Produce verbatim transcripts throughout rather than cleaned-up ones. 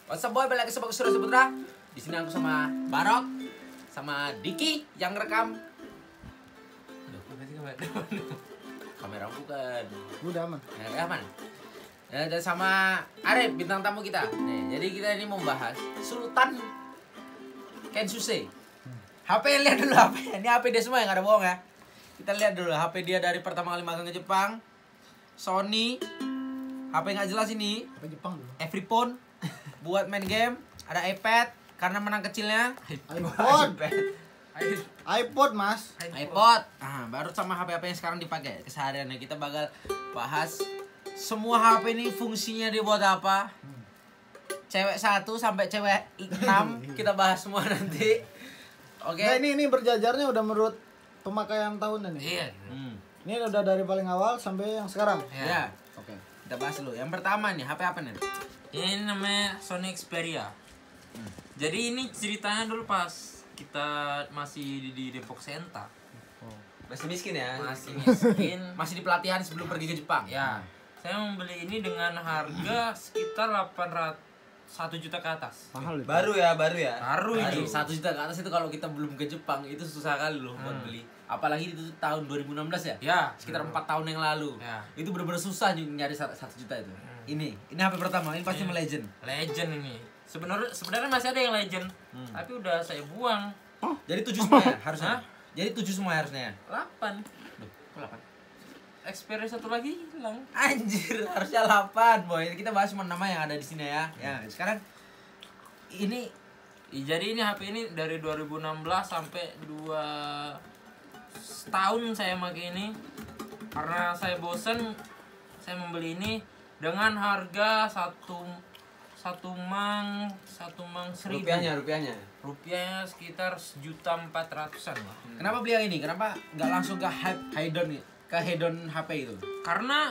What's up boy, balik lagi sama Surya Saputra. Di sini aku sama Barok, sama Diki yang rekam. Aduh, kamera bukan. Udah aman. Ya, aman. Ya, dan sama Arif, bintang tamu kita. Nih, jadi kita ini mau bahas Sultan Kensuse. H P, lihat dulu H P. Ini H P dia semua yang ada bohong ya. Kita lihat dulu H P dia dari pertama kali magang ke Jepang. Sony. H P nggak jelas ini. H P Jepang dulu. Everyphone buat main game. Ada iPad karena menang kecilnya. iPod. iPod mas. iPod. Nah, baru sama H P-H P yang sekarang dipakai kesehariannya. Kita bakal bahas semua H P ini fungsinya dia buat apa. Cewek satu sampai cewek enam kita bahas semua nanti. Oke. Nah, ini ini berjajarnya udah menurut pemakaian tahunnya nih. Iya. Hmm. Ini udah dari paling awal sampai yang sekarang. Ya. Oke. Kita bahas dulu. Yang pertama nih, H P apa nih? Ini namanya Sony Xperia. Hmm. Jadi ini ceritanya dulu pas kita masih di, di Depok Senta. Oh. Masih miskin ya? Masih miskin. Masih di pelatihan sebelum pergi ke Jepang. Ya. Saya membeli ini dengan harga sekitar delapan ratus satu juta ke atas. Mahal itu. Baru ya, baru ya. Baru Baru ini. satu juta ke atas itu kalau kita belum ke Jepang itu susah kali loh buat Hmm. beli. Apalagi itu tahun dua ribu enam belas ya? Ya. Sekitar empat tahun yang lalu. Ya. Itu bener-bener susah ny- nyari satu juta itu. Hmm. Ini, ini H P pertama, ini pasti Ini. legend. Legend ini. Sebenarnya sebenarnya masih ada yang legend, Hmm. tapi udah saya buang. Jadi tujuh semua ya harusnya. Hah? Jadi tujuh semua harusnya. delapan. Duh, kok delapan? Xperia satu lagi hilang. Anjir, harusnya delapan, boy. Kita bahas cuma nama yang ada di sini ya. Ya, sekarang ini Jadi ini H P ini dari dua ribu enam belas sampai dua tahun saya pakai ini. Karena saya bosen, saya membeli ini dengan harga satu satu mang satu mang seribu. Rupiahnya, rupiahnya. Rupiahnya sekitar sejuta empat ratusan lah. kenapa beli yang ini? Kenapa nggak langsung ke Hy- Hydon ke Hedon H P itu? Karena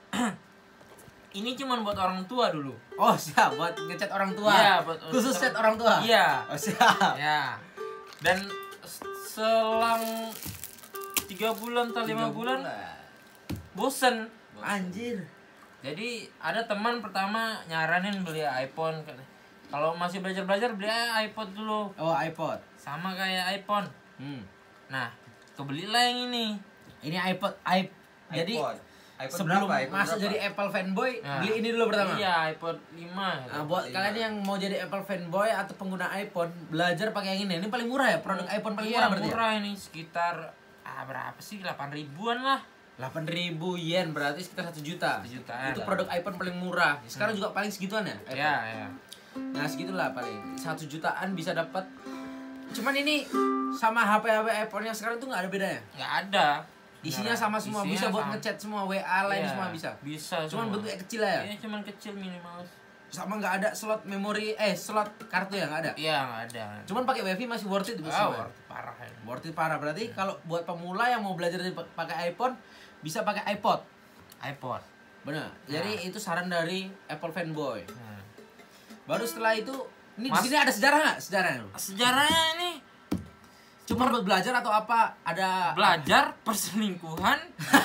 ini cuma buat orang tua dulu. Oh, siap buat ngecat orang tua. Iya, buat khusus chat orang tua. Iya. Oh, siap. Ya. Dan s- selang tiga bulan atau lima bulan bosen. Anjir. Jadi ada teman pertama nyaranin beli iPhone. Kalau masih belajar-belajar beli iPod dulu. Oh, iPod. Sama kayak iPhone. Hmm. Nah, kebelilah yang ini. Ini iPod, iP. Jadi iPod. iPod sebelum berapa? iPod masuk berapa? jadi Apple fanboy, Nah, beli ini dulu pertama. Iya, iPod lima. Nah, buat lima. kalian yang mau jadi Apple fanboy atau pengguna iPhone, belajar pakai yang ini. Ini paling murah ya, produk iPhone paling Iya, murah berarti. murah ini sekitar ah, berapa sih? delapan ribuan lah. delapan ribu yen berarti sekitar satu juta. Satu jutaan. Itu produk iPhone paling murah. Sekarang juga paling segituan ya? iPhone? Iya, iya. Nah, segitulah paling. Satu jutaan bisa dapat. Cuman ini sama H P-H P iPhone yang sekarang tuh nggak ada bedanya. Nggak ada. Isinya Beneran. sama semua, Isinya bisa buat sama. ngechat semua, W A lain Iya, semua bisa. Bisa. Cuman semua. bentuknya kecil lah ya. Iya, cuman kecil minimal. Sama nggak ada slot memori, eh slot kartu ya nggak ada. Iya, nggak ada. Cuman pakai WiFi masih worth it Ah, semua. worth it, parah ya. Worth it parah. Berarti kalau buat pemula yang mau belajar dari pakai iPhone bisa pakai iPod. iPod. Benar. Nah. Jadi itu saran dari Apple fanboy. Nah. Baru setelah itu ini Mas- di sini ada sejarah nggak? Sejarahnya. Sejarahnya ini Cuma buat belajar atau apa? Ada belajar perselingkuhan.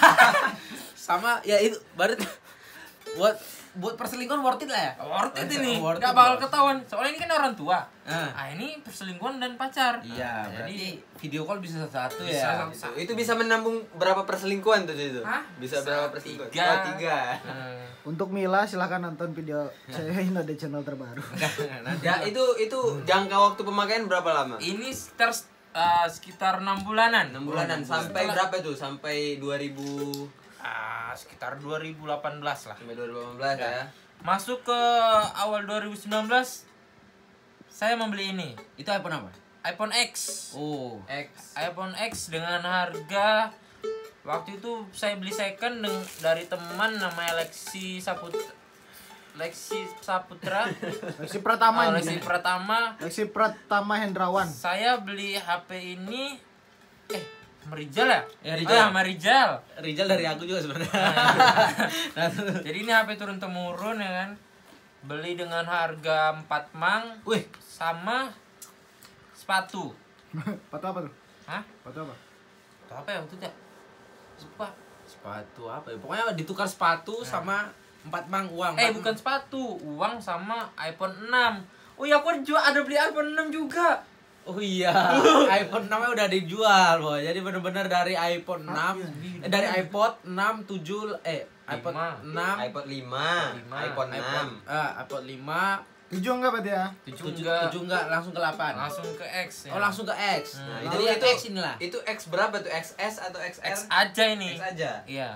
sama ya itu baru buat buat perselingkuhan worth it lah ya. Worth it ini. Worth Nggak it, bakal bos. ketahuan. Soalnya ini kan orang tua. Ah. Ah, ini perselingkuhan dan pacar. Iya, Nah, berarti video call bisa satu-satu Bisa ya. satu- Itu, itu bisa menambung berapa perselingkuhan tuh itu? Hah? Bisa Bisa berapa perselingkuhan? tiga. Oh, tiga. Nah, Untuk Mila silahkan nonton video saya ini ada channel terbaru. Nanti Ya itu itu jangka waktu pemakaian berapa lama? ini sekitar uh, sekitar enam bulanan. enam bulanan. Sampai Setelah- berapa itu? Sampai dua ribu Ah, sekitar dua ribu delapan belas lah. sampai dua ribu delapan belas ya. Masuk ke awal dua ribu sembilan belas saya membeli ini, itu iPhone apa? iPhone X. Oh. X. iPhone X dengan harga waktu itu saya beli second deng- dari teman namanya Lexi Saputra. Lexi Saputra. Lexi Pratama Oh, ini. Lexi Pratama. Lexi Pratama Hendrawan. Saya beli H P ini eh sama Rizal ya? Ya, Oh, Rizal. ya, sama Rizal. Rizal dari aku juga sebenarnya. Nah, tuh. Jadi ini H P turun temurun ya kan. Beli dengan harga empat mang. Wih, Sama sepatu. Sepatu apa tuh? Hah? Sepatu apa? Itu apa ya waktu itu ya? Lupa. sepatu apa ya? Pokoknya ditukar sepatu Nah. sama Empat mang uang. Eh empat bukan mang. sepatu, uang sama iPhone enam. Oh iya, aku juga ada beli iPhone enam juga. Oh iya, iPhone enam udah dijual, boy. Jadi bener-bener dari iPhone enam, eh, dari iPod enam, tujuh, eh iPod Lima. enam, iPod lima, Lima. iPhone enam. eh iPod lima, Tujuh enggak berarti ya? Tujuh tujuh, enggak, tujuh enggak, langsung ke delapan. langsung ke X ya. Oh langsung ke X. Hmm. Nah, Jadi itu yang itu X inilah. Itu X berapa tuh? X S atau X R? X aja ini. X aja. Iya.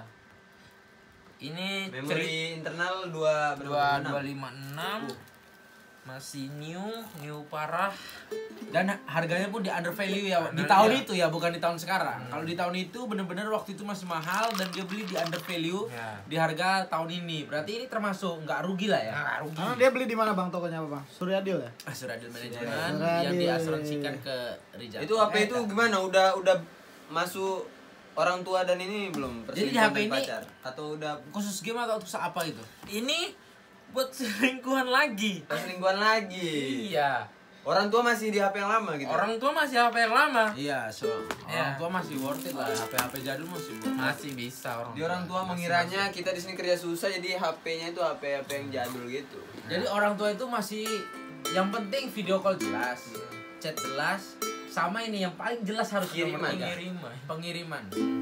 Ini Memori internal dua dua berapa? dua lima enam. Masih new, new parah. Dan harganya pun di under value ya. Di Under, tahun ya. itu ya, bukan di tahun sekarang. Hmm. Kalau di tahun itu bener-bener waktu itu masih mahal dan dia beli di under value Ya. di harga tahun ini. Berarti ini termasuk nggak rugi lah ya. Nah, rugi. Karena dia beli di mana bang tokonya apa bang? Suryadil ya? Asuransi manajemen Suryadil. yang diasuransikan ke Rijal. Itu H P Eh, itu gimana? Udah udah masuk orang tua dan ini belum? Jadi di perselingkuhan H P dan ini- pacar? Atau udah khusus game atau khusus apa itu? Ini buat selingkuhan lagi. perselingkuhan lagi? Iya. Orang tua masih di H P yang lama gitu. Orang tua masih H P yang lama. Iya, so orang Ya. tua masih worth it lah. H P H P jadul masih worth it. Masih bisa orang Di orang tua Masih- mengiranya kita di sini kerja susah jadi H P-nya itu H P H P yang jadul gitu. Jadi orang tua itu masih yang penting video call jelas, chat jelas, sama ini yang paling jelas harus Kiriman, nomor tiga. kan? pengiriman. Pengiriman.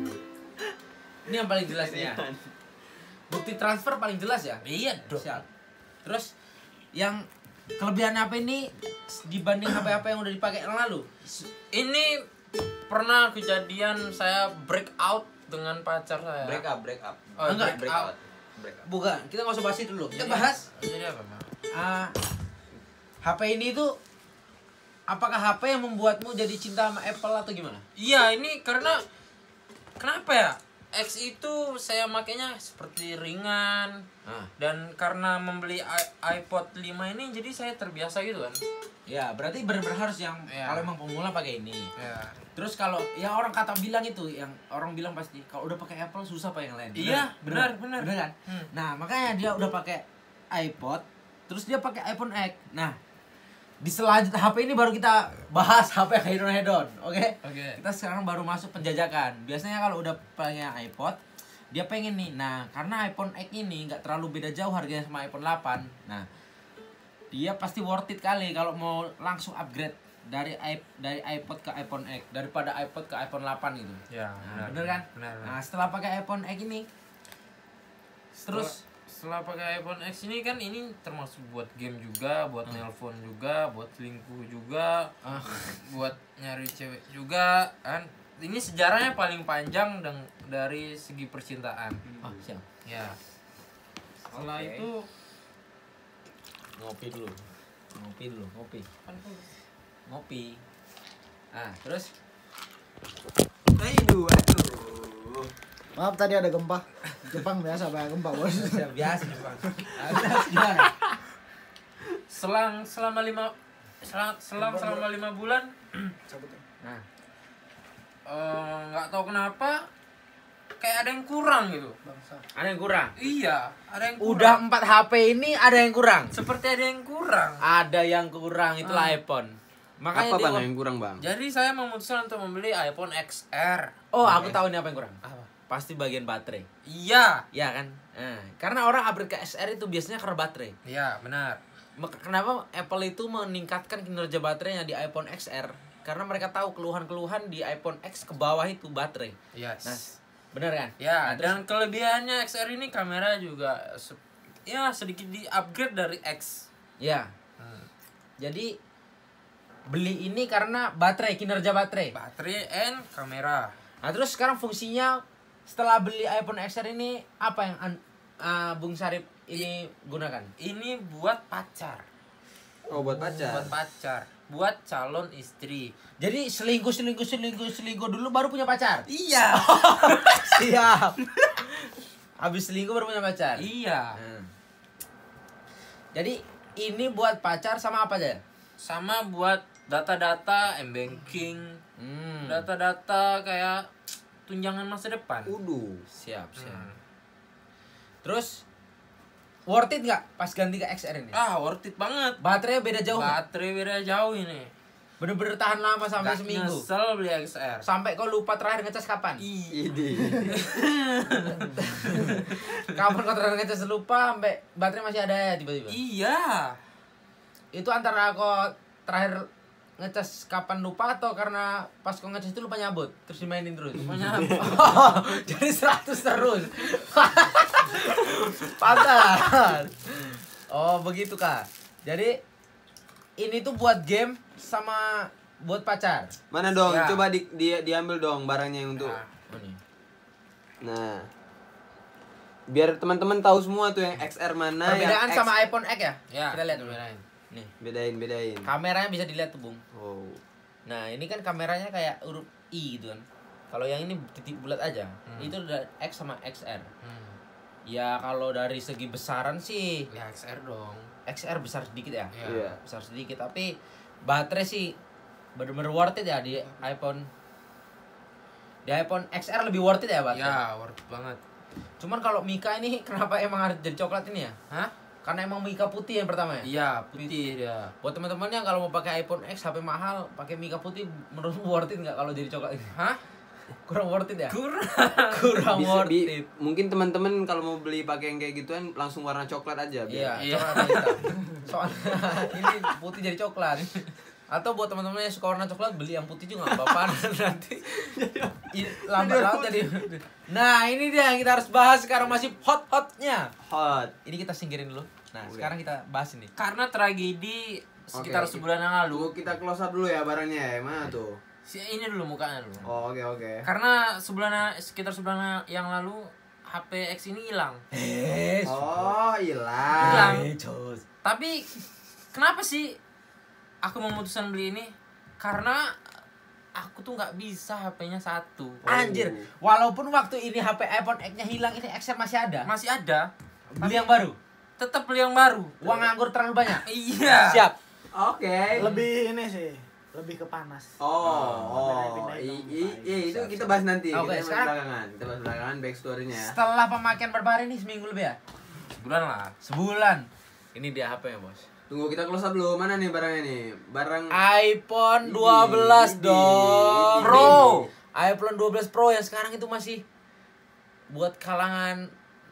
Ini yang paling jelasnya. Bukti transfer paling jelas ya. Iya dong. Siap. Terus yang kelebihan H P ini dibanding H P H P yang udah dipakai yang lalu. Ini pernah kejadian saya break out dengan pacar saya. Break up, break up. Oh, Enggak, break break out. out. Break up. Bukan, kita nggak usah bahas itu dulu. Kita Jadi- bahas Jadi apa, Bang? ah, H P ini tuh apakah H P yang membuatmu jadi cinta sama Apple atau gimana? Iya, ini karena kenapa ya? X itu saya makainya seperti ringan Nah, dan karena membeli i- iPod lima ini jadi saya terbiasa gitu kan. ya berarti benar-benar harus yang Ya. kalau emang pemula pakai ini. Ya. Terus kalau yang orang kata bilang itu, yang orang bilang pasti kalau udah pakai Apple susah pakai yang lain. Iya, benar, benar. Benar kan? Hmm. Nah, makanya dia udah pakai iPod, terus dia pakai iPhone X. Nah, di selanjutnya H P ini baru kita bahas H P head on head on, oke? Oke. Kita sekarang baru masuk penjajakan. Biasanya kalau udah punya iPod, dia pengen nih. Nah, karena iPhone X ini nggak terlalu beda jauh harganya sama iPhone delapan. Nah, dia pasti worth it kali kalau mau langsung upgrade dari i- dari iPod ke iPhone X daripada iPod ke iPhone delapan gitu. Ya, Nah, bener kan? Benar. Nah, setelah pakai iPhone X ini terus setelah pakai iPhone X ini kan ini termasuk buat game juga, buat nelpon juga, buat selingkuh juga, ah, buat nyari cewek juga kan. Ini sejarahnya paling panjang dan dari segi percintaan. ah, siap. Ya. Setelah Oke. itu Ngopi dulu. Ngopi dulu, ngopi. Ngopi. Ah, terus Aduh, aduh. Maaf tadi ada gempa. Jepang biasa banyak gempa bos. siap biasa, Bang. Ah, terus gimana? selang selama lima selang selang selama lima bulan Nah, eh, nggak tahu kenapa kayak ada yang kurang gitu. Bangsa. ada yang kurang. Iya, ada yang kurang. Udah empat H P ini ada yang kurang. Seperti ada yang kurang. Ada yang kurang, itulah Ah. iPhone. Makanya Apa dia bang yang kurang bang? Jadi saya memutuskan untuk membeli iPhone X R. Oh, aku tahu nih apa yang kurang. Apa? Pasti bagian baterai. Iya. Iya kan? Nah, karena orang upgrade ke X R itu biasanya karena baterai. Iya, benar. Maka- Kenapa Apple itu meningkatkan kinerja baterainya di iPhone X R? Karena mereka tahu keluhan-keluhan di iPhone X ke bawah itu baterai. Yes. Nah, bener kan? Ya, Nah, terus- dan kelebihannya X R ini kamera juga se- ya sedikit di-upgrade dari X. ya. Hmm. Jadi beli ini karena baterai, kinerja baterai. Baterai and kamera. Nah, terus sekarang fungsinya setelah beli iPhone X R ini apa yang an- uh, Bung Sarip ini gunakan? Ini buat pacar. Oh buat pacar. Buat pacar. Buat calon istri. Jadi selingkuh selingkuh selingkuh selingkuh dulu baru punya pacar. Iya. Siap. Habis selingkuh baru punya pacar. Iya. Nah. Jadi ini buat pacar sama apa aja? Sama buat data-data m-banking, Hmm. data-data kayak tunjangan masa depan. Uduh. Siap, siap. Hmm. Terus worth it nggak pas ganti ke X R ini? Ah, worth it banget. Baterainya beda jauh nggak? Baterai beda jauh ini. Bener-bener tahan lama sampai Nggak seminggu. nyesel beli X R. Sampai kau lupa terakhir ngecas kapan? Ide. Kapan kau terakhir ngecas lupa sampai baterai masih ada ya tiba-tiba. Iya. Itu antara kau terakhir ngecas kapan lupa atau karena pas kau ngecas itu lupa nyabut terus dimainin terus. Lupa nyabut. Oh, jadi seratus terus. Pantas. Oh, begitu Kak. Jadi ini tuh buat game sama buat pacar. Mana dong? Ya. Coba di, di, diambil dong barangnya yang untuk. Nah, Oh, nih. Nah. Biar teman-teman tahu semua tuh yang X R mana Perbedaan yang X. sama iPhone X ya? Ya, Kita lihat perbedaan. nih. Bedain, bedain. Kameranya bisa dilihat tuh, Bung. Oh. Nah, ini kan kameranya kayak huruf I gitu kan. Kalau yang ini titik bulat aja. Hmm. Itu udah X sama X R. Hmm. Ya kalau dari segi besaran sih Ya X R dong. X R besar sedikit ya. Iya. Iya. Besar sedikit tapi baterai sih bener-bener worth it ya di iPhone. Di iPhone X R lebih worth it ya baterai. Ya, worth banget. Cuman kalau Mika ini kenapa emang harus jadi coklat ini ya? Hah? Karena emang Mika putih yang pertama ya. Iya, putih dia. Buat teman-teman yang kalau mau pakai iPhone X H P mahal, pakai Mika putih menurutmu worth it nggak kalau jadi coklat ini? Hah? Kurang worth it ya? Kurang. Kurang Bisa, worth bi- it. mungkin teman-teman kalau mau beli pakai yang kayak gituan langsung warna coklat aja Iya, biar. Iya. coklat atau hitam. Soalnya ini putih jadi coklat. Atau buat teman-teman yang suka warna coklat beli yang putih juga nggak apa-apa nanti i- lambat laut jadi. Nah ini dia yang kita harus bahas sekarang masih hot-hotnya. Hot. Ini kita singkirin dulu. Nah Boleh. sekarang kita bahas ini. Karena tragedi sekitar Oke. sebulan yang lalu. Tunggu kita close up dulu ya barangnya ya. Mana tuh? Si ini dulu mukanya dulu. Oh, oke oke. Karena sebulan sekitar sebulan yang lalu H P X ini hilang. Eh, Oh, Hilang. hilang. Tapi kenapa sih aku memutuskan beli ini? Karena aku tuh nggak bisa H P-nya satu. Anjir, walaupun waktu ini H P iPhone X-nya hilang, ini X R masih ada. Masih ada. Beli yang baru. Tetap beli yang baru. Uang nganggur terlalu banyak. Iya. Siap. Oke. Lebih ini sih, lebih ke panas. Oh, oh, Pindahin-pindahin i, dong, i, Pak. iya, itu Siap, kita siap. bahas nanti. Oke, kita bahas sekarang- belakangan. Kita bahas belakangan backstory-nya ya. Setelah pemakaian berapa hari nih? Seminggu lebih ya? Sebulan lah. Sebulan. Ini dia H P-nya, Bos. Tunggu kita close up dulu. Mana nih barangnya nih? Barang iPhone Ini, dua belas ini, dong. ini. Pro. iPhone dua belas Pro yang sekarang itu masih buat kalangan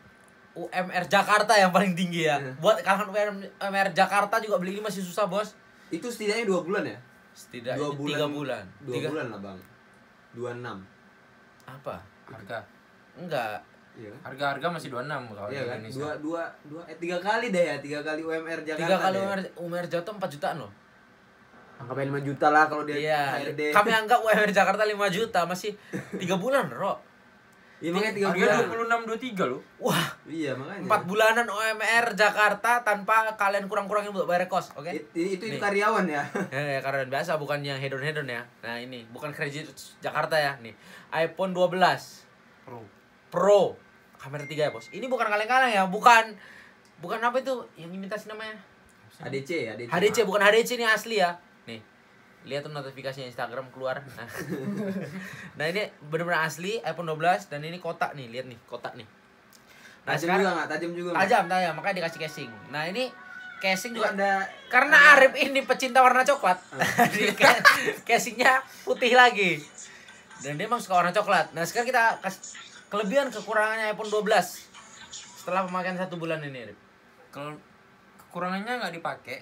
U M R Jakarta yang paling tinggi ya. Iya. Buat kalangan U M R Jakarta juga beli ini masih susah, Bos. itu setidaknya dua bulan ya? Setidaknya Dua bulan. tiga bulan. Dua Tiga- bulan lah, Bang. dua puluh enam. Apa? Harga. Enggak. Iya kan? Harga-harga masih dua puluh enam kalau di Iya kan? Indonesia. Dua, dua, dua, eh tiga kali deh ya, tiga kali U M R Jakarta. Tiga kali deh. U M R, U M R Jakarta empat jutaan loh. Anggap aja lima juta lah kalau dia Iya. H R D. Kami anggap U M R Jakarta lima juta masih tiga bulan, Ro. Iya makanya tiga Harga bulan. dua puluh enam dua puluh tiga loh. Wah, Iya makanya. empat bulanan U M R Jakarta tanpa kalian kurang-kurangin buat bayar kos, oke? It- itu itu Nih. karyawan ya. Ya, ya, karena biasa bukan yang hedon-hedon ya. Nah, ini bukan kredit Jakarta ya, nih. iPhone dua belas Pro. Pro. Kamera tiga ya, Bos. Ini bukan kaleng-kaleng ya, bukan bukan apa itu yang imitasi namanya? A D C, A D C. H D C, bukan H D C ini asli ya. Nih. Lihat tuh notifikasinya Instagram keluar. Nah, nah ini benar-benar asli iPhone dua belas dan ini kotak nih, lihat nih, kotak nih. Nah, Tajam sekarang juga nggak? Tajam juga nggak? tajam, tajam, makanya dikasih casing. Nah, ini casing Juga juga ada karena ada- Arif ini pecinta warna coklat. Jadi ca- casingnya putih lagi. Dan dia emang suka warna coklat. Nah, sekarang kita kasih kelebihan kekurangannya iPhone dua belas setelah pemakaian satu bulan ini, Arif. Kalau kekurangannya nggak dipakai.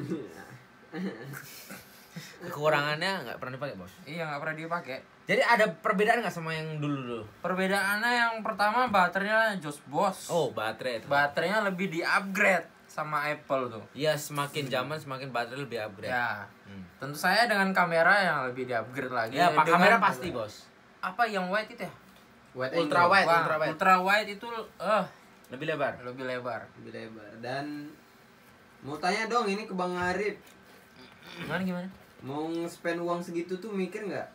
Kekurangannya nggak pernah dipakai, Bos. Iya, nggak pernah dipakai. Jadi ada perbedaan nggak sama yang dulu dulu? Perbedaannya yang pertama baterainya jos bos. Oh, baterai itu. Baterainya lebih di upgrade sama Apple tuh. Iya, semakin zaman semakin baterai lebih upgrade. Ya, Hmm. tentu saya dengan kamera yang lebih di upgrade lagi. Ya, pak Dengan- kamera pasti, Bos. Apa yang wide itu ya? Wide Ultra angle. wide, Wah, ultra wide. ultra wide itu eh Lebih lebar. lebih lebar. Lebih lebar. Dan mau tanya dong ini ke Bang Arif, Gimana gimana? mau spend uang segitu tuh mikir nggak?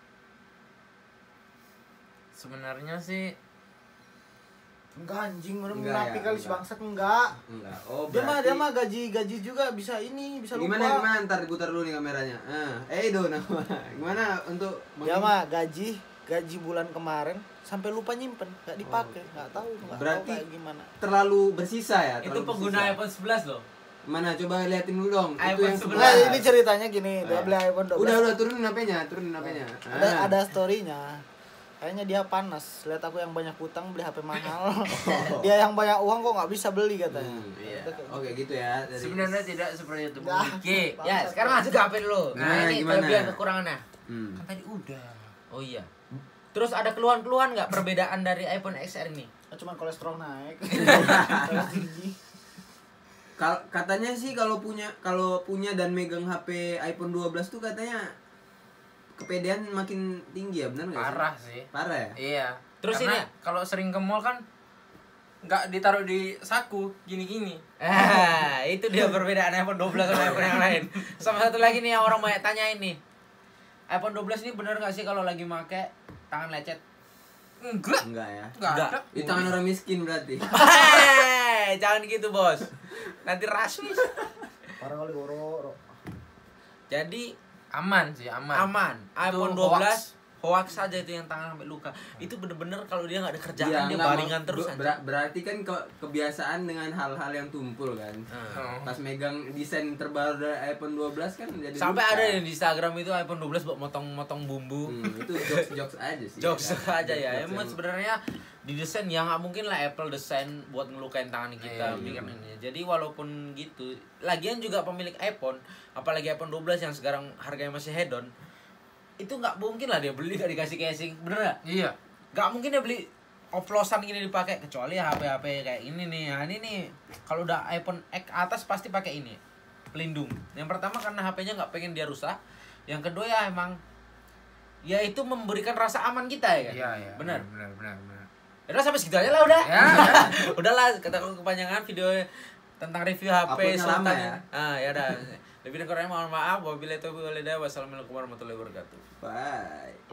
Sebenarnya sih Enggak anjing, udah Enggak menapi ya, kali si enggak. bangsat enggak. Enggak. Oh, Dia mah berarti- dia mah gaji-gaji juga bisa ini, bisa lupa. Gimana gimana ntar diputar dulu nih kameranya. Ah, eh do nama. Gimana untuk Dia mah gaji gaji bulan kemarin sampai lupa nyimpen, enggak dipakai, enggak tahu, enggak Berarti- tahu kayak gimana. terlalu bersisa ya? Itu terlalu pengguna bersisa. iPhone sebelas loh. Mana coba liatin dulu dong. Itu iPhone yang sebelas. Nah, sebelas. ini ceritanya gini, dia beli iPhone dua belas. Udah udah turunin H P-nya, turunin H P-nya. Ada Ah. ada story-nya. Kayaknya dia panas. Lihat aku yang banyak utang beli H P mahal. Dia yang banyak uang kok nggak bisa beli katanya. Hmm, iya. Udah kayak Oke gitu ya. Dari- Sebenarnya tidak seperti itu. Nah. Oke. Ya, sekarang masuk ke H P dulu. Nah, Gimana, ini gimana? kelebihan kekurangannya. Hmm. Kan tadi udah. Oh iya. Terus ada keluhan-keluhan nggak perbedaan dari iPhone X R ini? gitu. Cuman kolesterol naik. Kolesterol tinggi. Kal- katanya sih kalau punya kalau punya dan megang H P iPhone dua belas tuh katanya kepedean makin tinggi ya, benar nggak sih? Parah sih. Parah ya? Iya. Terus Karena ini- kalau sering ke mall kan nggak ditaruh di saku gini-gini. Ah, itu dia perbedaan iPhone dua belas sama iPhone yang lain. Sama satu lagi nih yang orang banyak tanya ini. iPhone dua belas ini bener nggak sih kalau lagi make tangan lecet? Enggak. Enggak ya. Enggak Enggak. ada. Itu tangan orang miskin berarti. Hei, jangan gitu bos. Nanti rasis. Parah kali goro. Jadi Aman sih, aman. aman. iPhone Itu dua belas hoax saja itu yang tangan sampai luka. Itu bener-bener kalau dia nggak ada kerjaan dia enggak, baringan mak- terus ber- aja. ber- berarti kan ke- kebiasaan dengan hal-hal yang tumpul kan. Nah. Oh. Pas megang desain terbaru dari iPhone dua belas kan jadi Sampai luka. ada yang di Instagram itu iPhone dua belas buat motong-motong bumbu. Hmm, itu jokes-jokes aja sih. Jokes kan? aja ya. Jokes Emang yang- sebenarnya di desain ya nggak mungkin lah Apple desain buat ngelukain tangan kita. Iya. bikin ini. Jadi walaupun gitu, lagian juga pemilik iPhone, apalagi iPhone dua belas yang sekarang harganya masih hedon, itu nggak mungkin lah dia beli gak dikasih casing, bener nggak? Iya. Nggak mungkin dia beli oplosan gini dipakai, kecuali H P H P kayak ini nih. Nah, ini nih kalau udah iPhone X atas pasti pakai ini pelindung. Yang pertama karena H P-nya nggak pengen dia rusak. Yang kedua ya emang ya itu memberikan rasa aman kita ya kan? Iya, iya. Benar. Benar, benar, benar. Ya udah sampai segitu aja lah udah. Ya, ya. Udahlah, kata aku kepanjangan video tentang review H P Uploadnya lama Sultan. ya? Ah, ya udah. Lebih dan kurangnya mohon maaf. Wabillahi taufiq wal hidayah. Wassalamualaikum warahmatullahi wabarakatuh. Bye.